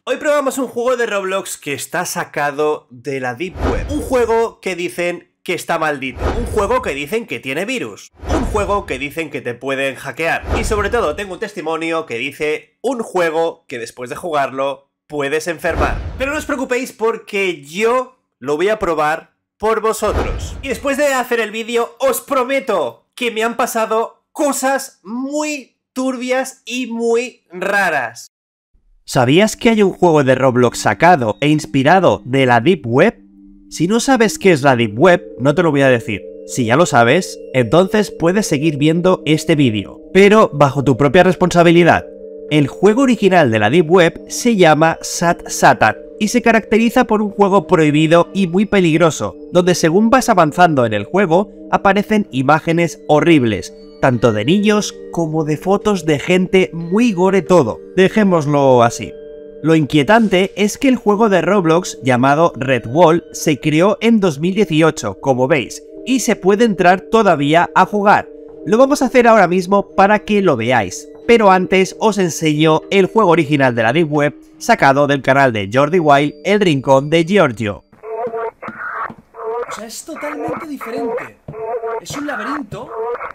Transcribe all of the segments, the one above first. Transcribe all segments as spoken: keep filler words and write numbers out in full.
Hoy probamos un juego de Roblox que está sacado de la Deep Web. Un juego que dicen que está maldito. Un juego que dicen que tiene virus. Un juego que dicen que te pueden hackear. Y sobre todo tengo un testimonio que dice un juego que después de jugarlo puedes enfermar. Pero no os preocupéis porque yo lo voy a probar por vosotros. Y después de hacer el vídeo os prometo que me han pasado cosas muy turbias y muy raras. ¿Sabías que hay un juego de Roblox sacado e inspirado de la Deep Web? Si no sabes qué es la Deep Web, no te lo voy a decir. Si ya lo sabes, entonces puedes seguir viendo este vídeo, pero bajo tu propia responsabilidad. El juego original de la Deep Web se llama Sad Satan y se caracteriza por un juego prohibido y muy peligroso, donde según vas avanzando en el juego, aparecen imágenes horribles, tanto de niños como de fotos de gente muy gore todo. Dejémoslo así. Lo inquietante es que el juego de Roblox llamado Redwall se creó en dos mil dieciocho, como veis, y se puede entrar todavía a jugar. Lo vamos a hacer ahora mismo para que lo veáis, pero antes os enseño el juego original de la Deep Web sacado del canal de Jordi Wild, El Rincón de Giorgio. O sea, es totalmente diferente. Es un laberinto.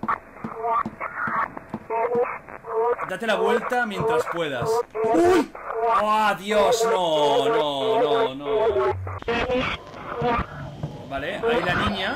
Date la vuelta mientras puedas. ¡Uy! ¡Oh, Dios! No, no, no, no. Vale, ahí la niña.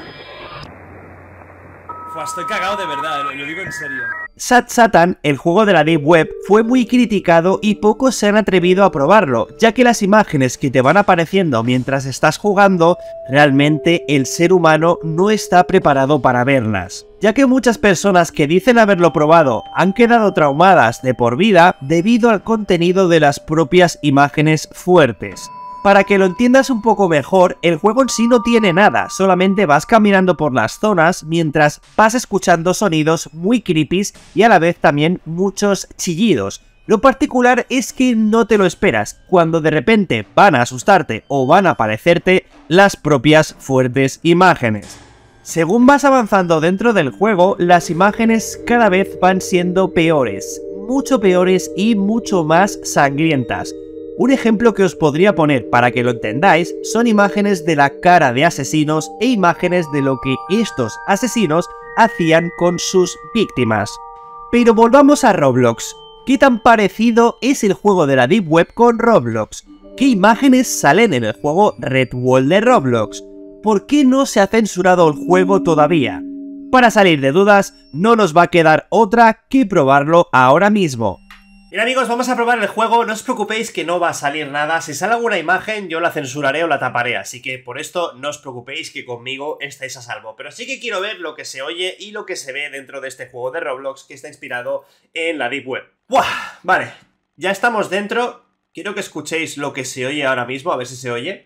Fua, estoy cagado de verdad, lo digo en serio. Sad Satan, el juego de la Deep Web, fue muy criticado y pocos se han atrevido a probarlo, ya que las imágenes que te van apareciendo mientras estás jugando, realmente el ser humano no está preparado para verlas. Ya que muchas personas que dicen haberlo probado han quedado traumadas de por vida debido al contenido de las propias imágenes fuertes. Para que lo entiendas un poco mejor, el juego en sí no tiene nada, solamente vas caminando por las zonas mientras vas escuchando sonidos muy creepy y a la vez también muchos chillidos. Lo particular es que no te lo esperas, cuando de repente van a asustarte o van a aparecerte las propias fuertes imágenes. Según vas avanzando dentro del juego, las imágenes cada vez van siendo peores, mucho peores y mucho más sangrientas. Un ejemplo que os podría poner para que lo entendáis son imágenes de la cara de asesinos e imágenes de lo que estos asesinos hacían con sus víctimas. Pero volvamos a Roblox. ¿Qué tan parecido es el juego de la Deep Web con Roblox? ¿Qué imágenes salen en el juego Redwall de Roblox? ¿Por qué no se ha censurado el juego todavía? Para salir de dudas, no nos va a quedar otra que probarlo ahora mismo. Bien amigos, vamos a probar el juego, no os preocupéis que no va a salir nada, si sale alguna imagen yo la censuraré o la taparé, así que por esto no os preocupéis que conmigo estáis a salvo, pero sí que quiero ver lo que se oye y lo que se ve dentro de este juego de Roblox que está inspirado en la Deep Web. ¡Buah! Vale, ya estamos dentro, quiero que escuchéis lo que se oye ahora mismo, a ver si se oye.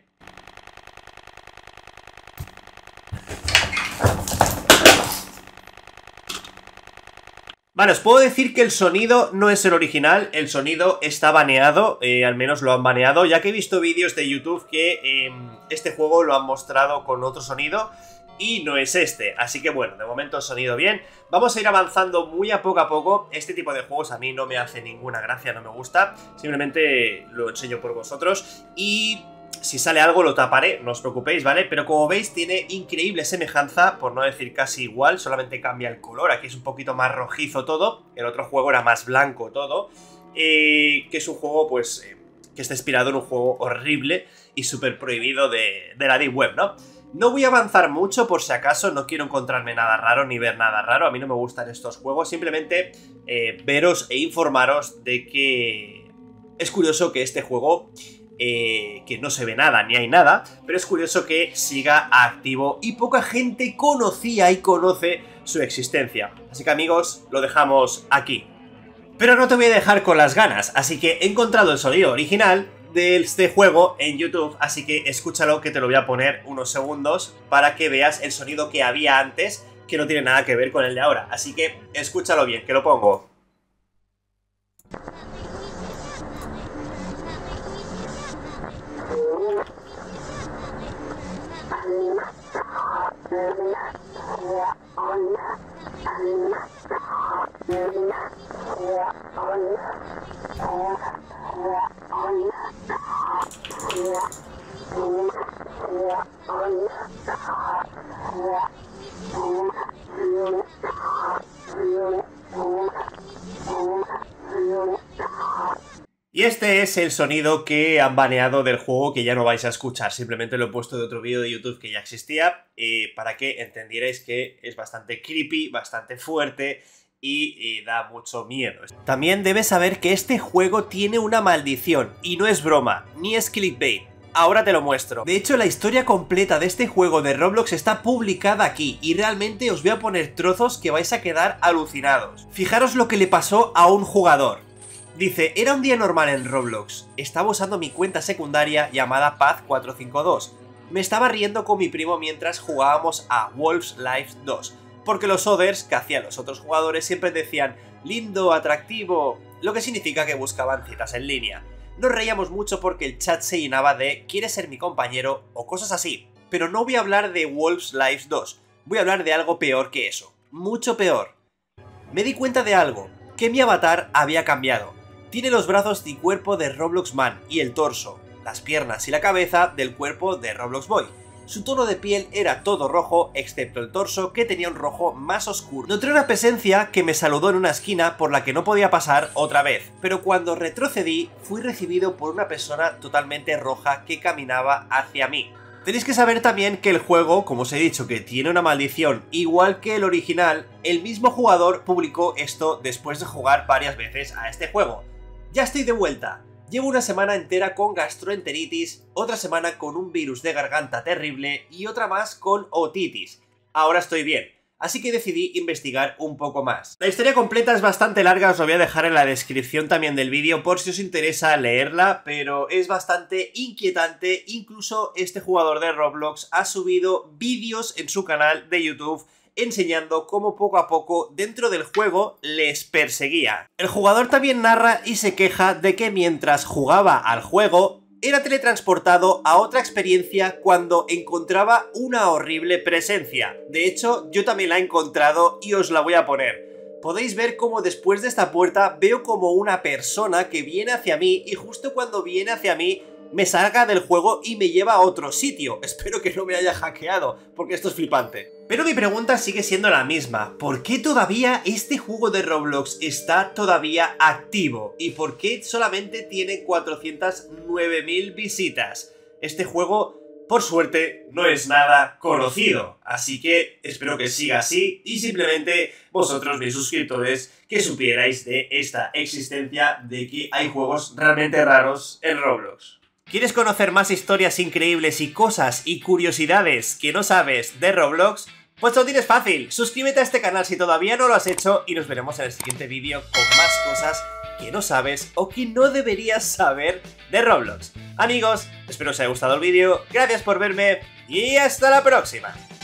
Vale, os puedo decir que el sonido no es el original, el sonido está baneado, eh, al menos lo han baneado, ya que he visto vídeos de YouTube que eh, este juego lo han mostrado con otro sonido y no es este, así que bueno, de momento el sonido bien. Vamos a ir avanzando muy a poco a poco, este tipo de juegos a mí no me hace ninguna gracia, no me gusta, simplemente lo enseño por vosotros y... si sale algo lo taparé, no os preocupéis, ¿vale? Pero como veis tiene increíble semejanza, por no decir casi igual, solamente cambia el color, aquí es un poquito más rojizo todo, el otro juego era más blanco todo, eh, que es un juego pues eh, que está inspirado en un juego horrible y súper prohibido de, de la Deep Web, ¿no? No voy a avanzar mucho por si acaso, no quiero encontrarme nada raro ni ver nada raro, a mí no me gustan estos juegos, simplemente eh, veros e informaros de que es curioso que este juego... Eh, que no se ve nada, ni hay nada, pero es curioso que siga activo y poca gente conocía y conoce su existencia. Así que amigos, lo dejamos aquí. Pero no te voy a dejar con las ganas, así que he encontrado el sonido original de este juego en YouTube, así que escúchalo que te lo voy a poner unos segundos para que veas el sonido que había antes, que no tiene nada que ver con el de ahora. Así que escúchalo bien, que lo pongo. Este es el sonido que han baneado del juego, que ya no vais a escuchar. Simplemente lo he puesto de otro vídeo de YouTube que ya existía, eh, para que entendierais que es bastante creepy, bastante fuerte y, y da mucho miedo. También debes saber que este juego tiene una maldición, y no es broma, ni es clickbait. Ahora te lo muestro. De hecho, la historia completa de este juego de Roblox está publicada aquí, y realmente os voy a poner trozos que vais a quedar alucinados. Fijaros lo que le pasó a un jugador. Dice, era un día normal en Roblox. Estaba usando mi cuenta secundaria llamada Paz cuatro cinco dos. Me estaba riendo con mi primo mientras jugábamos a Wolves Life dos. Porque los others que hacían los otros jugadores siempre decían lindo, atractivo, lo que significa que buscaban citas en línea. Nos reíamos mucho porque el chat se llenaba de ¿quieres ser mi compañero? O cosas así. Pero no voy a hablar de Wolves Life dos, voy a hablar de algo peor que eso. Mucho peor. Me di cuenta de algo, que mi avatar había cambiado. Tiene los brazos y cuerpo de Roblox Man y el torso, las piernas y la cabeza del cuerpo de Roblox Boy. Su tono de piel era todo rojo, excepto el torso, que tenía un rojo más oscuro. Noté una presencia que me saludó en una esquina por la que no podía pasar otra vez, pero cuando retrocedí, fui recibido por una persona totalmente roja que caminaba hacia mí. Tenéis que saber también que el juego, como os he dicho, que tiene una maldición, igual que el original, el mismo jugador publicó esto después de jugar varias veces a este juego. Ya estoy de vuelta. Llevo una semana entera con gastroenteritis, otra semana con un virus de garganta terrible y otra más con otitis. Ahora estoy bien, así que decidí investigar un poco más. La historia completa es bastante larga, os lo voy a dejar en la descripción también del vídeo por si os interesa leerla, pero es bastante inquietante. Incluso este jugador de Roblox ha subido vídeos en su canal de YouTube enseñando cómo poco a poco dentro del juego les perseguía. El jugador también narra y se queja de que mientras jugaba al juego era teletransportado a otra experiencia cuando encontraba una horrible presencia. De hecho, yo también la he encontrado y os la voy a poner. Podéis ver cómo después de esta puerta veo como una persona que viene hacia mí y justo cuando viene hacia mí me salga del juego y me lleva a otro sitio. Espero que no me haya hackeado, porque esto es flipante. Pero mi pregunta sigue siendo la misma. ¿Por qué todavía este juego de Roblox está todavía activo? ¿Y por qué solamente tiene cuatrocientas nueve mil visitas? Este juego, por suerte, no es nada conocido. Así que espero que siga así y simplemente vosotros, mis suscriptores, que supierais de esta existencia de que hay juegos realmente raros en Roblox. ¿Quieres conocer más historias increíbles y cosas y curiosidades que no sabes de Roblox? Pues lo tienes fácil, suscríbete a este canal si todavía no lo has hecho y nos veremos en el siguiente vídeo con más cosas que no sabes o que no deberías saber de Roblox. Amigos, espero os haya gustado el vídeo, gracias por verme y hasta la próxima.